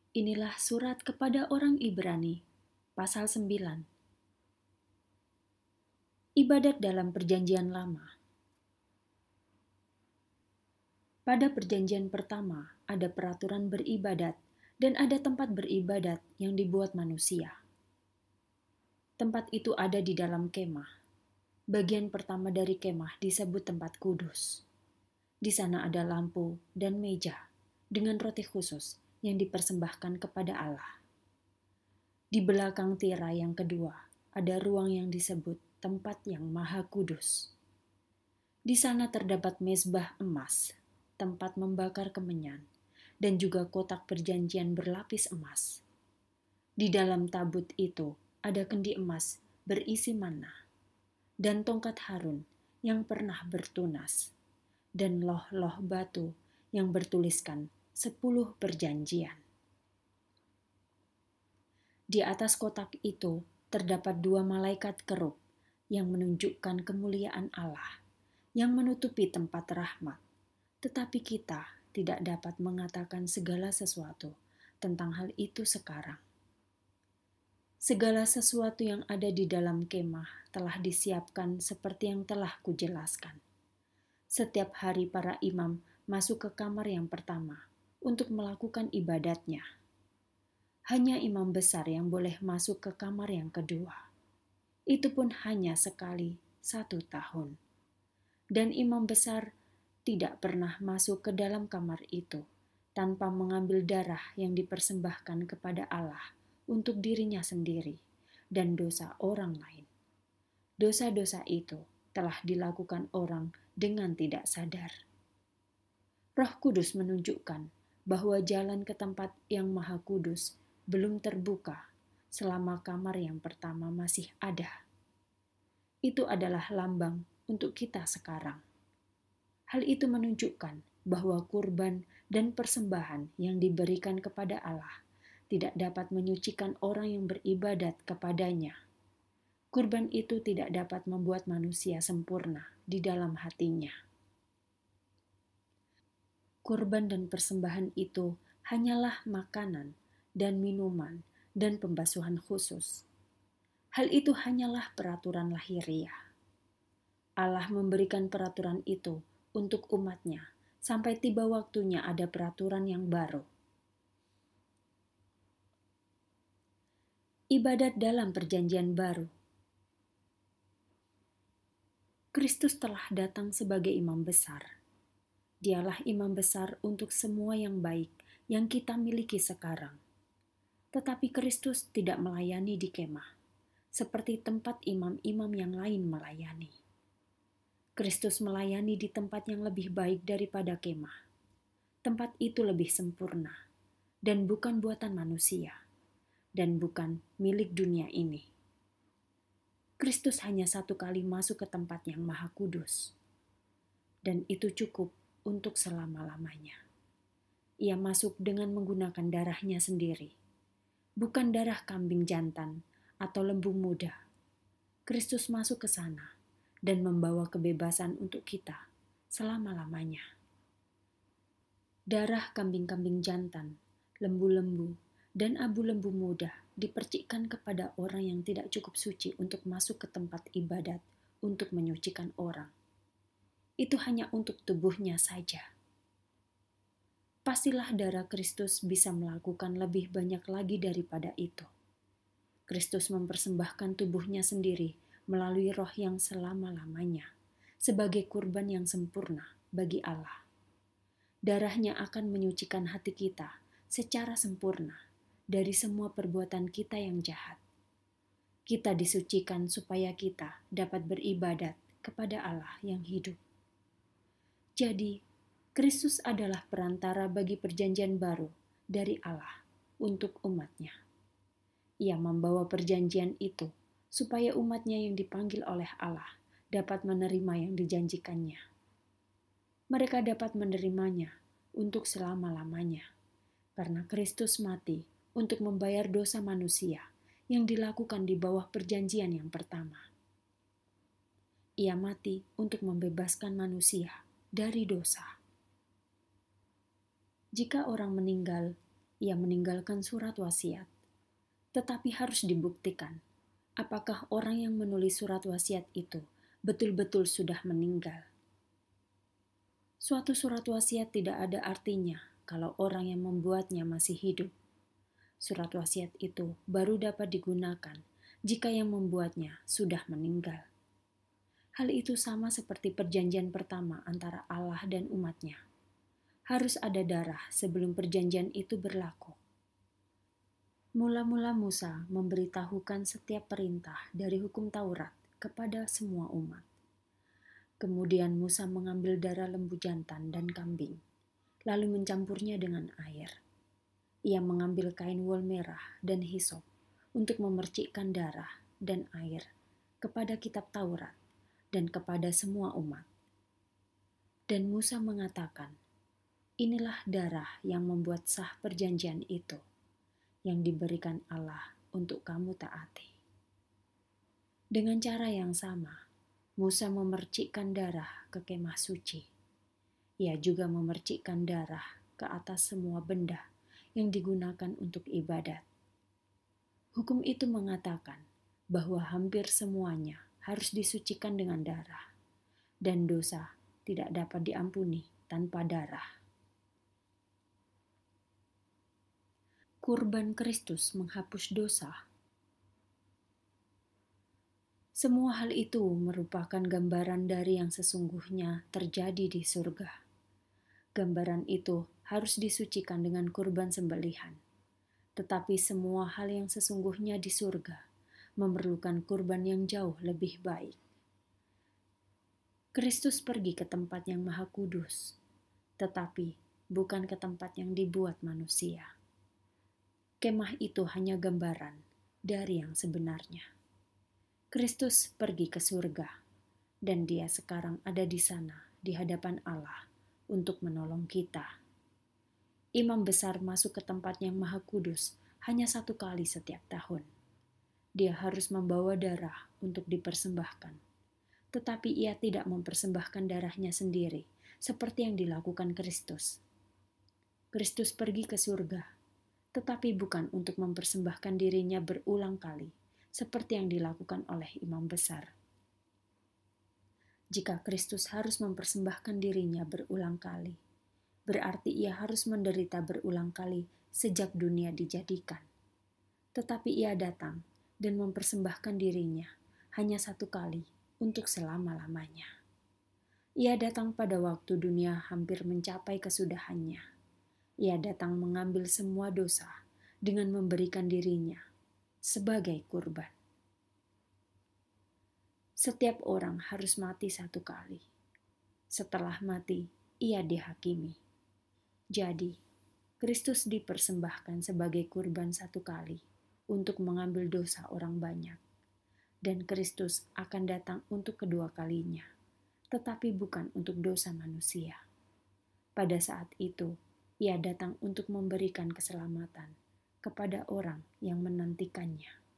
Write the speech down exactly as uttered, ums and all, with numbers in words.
Inilah surat kepada orang Ibrani, pasal sembilan. Ibadat dalam perjanjian lama. Pada perjanjian pertama, ada peraturan beribadat dan ada tempat beribadat yang dibuat manusia. Tempat itu ada di dalam kemah. Bagian pertama dari kemah disebut tempat kudus. Di sana ada lampu dan meja dengan roti khusus yang dipersembahkan kepada Allah. Di belakang tirai yang kedua ada ruang yang disebut tempat yang maha kudus. Di sana terdapat mezbah emas, tempat membakar kemenyan, dan juga kotak perjanjian berlapis emas. Di dalam tabut itu ada kendi emas berisi manna, dan tongkat Harun yang pernah bertunas, dan loh-loh batu yang bertuliskan sepuluh perjanjian. Di atas kotak itu terdapat dua malaikat kerub yang menunjukkan kemuliaan Allah yang menutupi tempat rahmat. Tetapi kita tidak dapat mengatakan segala sesuatu tentang hal itu sekarang. Segala sesuatu yang ada di dalam kemah telah disiapkan seperti yang telah kujelaskan. Setiap hari para imam masuk ke kamar yang pertama untuk melakukan ibadatnya. Hanya imam besar yang boleh masuk ke kamar yang kedua. Itu pun hanya sekali satu tahun. Dan imam besar tidak pernah masuk ke dalam kamar itu tanpa mengambil darah yang dipersembahkan kepada Allah untuk dirinya sendiri dan dosa orang lain. Dosa-dosa itu telah dilakukan orang dengan tidak sadar. Roh Kudus menunjukkan bahwa jalan ke tempat yang maha kudus belum terbuka selama kamar yang pertama masih ada. Itu adalah lambang untuk kita sekarang. Hal itu menunjukkan bahwa kurban dan persembahan yang diberikan kepada Allah tidak dapat menyucikan orang yang beribadat kepadanya. Kurban itu tidak dapat membuat manusia sempurna di dalam hatinya. Kurban dan persembahan itu hanyalah makanan dan minuman dan pembasuhan khusus. Hal itu hanyalah peraturan lahiriah. Allah memberikan peraturan itu untuk umatnya sampai tiba waktunya ada peraturan yang baru. Ibadat dalam perjanjian baru. Kristus telah datang sebagai imam besar. Dialah imam besar untuk semua yang baik yang kita miliki sekarang. Tetapi Kristus tidak melayani di kemah, seperti tempat imam-imam yang lain melayani. Kristus melayani di tempat yang lebih baik daripada kemah. Tempat itu lebih sempurna, dan bukan buatan manusia, dan bukan milik dunia ini. Kristus hanya satu kali masuk ke tempat yang maha kudus, dan itu cukup untuk selama-lamanya. Ia masuk dengan menggunakan darahnya sendiri, bukan darah kambing jantan atau lembu muda. Kristus masuk ke sana dan membawa kebebasan untuk kita selama-lamanya. Darah kambing-kambing jantan, lembu-lembu, dan abu lembu muda dipercikkan kepada orang yang tidak cukup suci untuk masuk ke tempat ibadat untuk menyucikan orang. Itu hanya untuk tubuhnya saja. Pastilah darah Kristus bisa melakukan lebih banyak lagi daripada itu. Kristus mempersembahkan tubuhnya sendiri melalui Roh yang selama-lamanya sebagai kurban yang sempurna bagi Allah. Darahnya akan menyucikan hati kita secara sempurna dari semua perbuatan kita yang jahat. Kita disucikan supaya kita dapat beribadat kepada Allah yang hidup. Jadi, Kristus adalah perantara bagi perjanjian baru dari Allah untuk umatnya. Ia membawa perjanjian itu supaya umatnya yang dipanggil oleh Allah dapat menerima yang dijanjikannya. Mereka dapat menerimanya untuk selama-lamanya, karena Kristus mati untuk membayar dosa manusia yang dilakukan di bawah perjanjian yang pertama. Ia mati untuk membebaskan manusia dari dosa. Jika orang meninggal, ia meninggalkan surat wasiat. Tetapi harus dibuktikan, apakah orang yang menulis surat wasiat itu betul-betul sudah meninggal. Suatu surat wasiat tidak ada artinya kalau orang yang membuatnya masih hidup. Surat wasiat itu baru dapat digunakan jika yang membuatnya sudah meninggal. Hal itu sama seperti perjanjian pertama antara Allah dan umatnya. Harus ada darah sebelum perjanjian itu berlaku. Mula-mula Musa memberitahukan setiap perintah dari hukum Taurat kepada semua umat. Kemudian Musa mengambil darah lembu jantan dan kambing, lalu mencampurnya dengan air. Ia mengambil kain wol merah dan hisop untuk memercikkan darah dan air kepada kitab Taurat dan kepada semua umat. Dan Musa mengatakan, inilah darah yang membuat sah perjanjian itu, yang diberikan Allah untuk kamu taati. Dengan cara yang sama, Musa memercikkan darah ke kemah suci. Ia juga memercikkan darah ke atas semua benda yang digunakan untuk ibadat. Hukum itu mengatakan bahwa hampir semuanya harus disucikan dengan darah, dan dosa tidak dapat diampuni tanpa darah. Kurban Kristus menghapus dosa. Semua hal itu merupakan gambaran dari yang sesungguhnya terjadi di surga. Gambaran itu harus disucikan dengan kurban sembelihan. Tetapi semua hal yang sesungguhnya di surga memerlukan kurban yang jauh lebih baik. Kristus pergi ke tempat yang maha kudus, tetapi bukan ke tempat yang dibuat manusia. Kemah itu hanya gambaran dari yang sebenarnya. Kristus pergi ke surga, dan dia sekarang ada di sana di hadapan Allah untuk menolong kita. Imam besar masuk ke tempat yang maha kudus hanya satu kali setiap tahun. Dia harus membawa darah untuk dipersembahkan, tetapi ia tidak mempersembahkan darahnya sendiri seperti yang dilakukan Kristus. Kristus pergi ke surga, tetapi bukan untuk mempersembahkan dirinya berulang kali, seperti yang dilakukan oleh imam besar. Jika Kristus harus mempersembahkan dirinya berulang kali, berarti ia harus menderita berulang kali sejak dunia dijadikan. Tetapi ia datang dan mempersembahkan dirinya hanya satu kali untuk selama-lamanya. Ia datang pada waktu dunia hampir mencapai kesudahannya. Ia datang mengambil semua dosa dengan memberikan dirinya sebagai kurban. Setiap orang harus mati satu kali. Setelah mati, ia dihakimi. Jadi, Kristus dipersembahkan sebagai kurban satu kali untuk mengambil dosa orang banyak. Dan Kristus akan datang untuk kedua kalinya, tetapi bukan untuk dosa manusia. Pada saat itu, ia datang untuk memberikan keselamatan kepada orang yang menantikannya.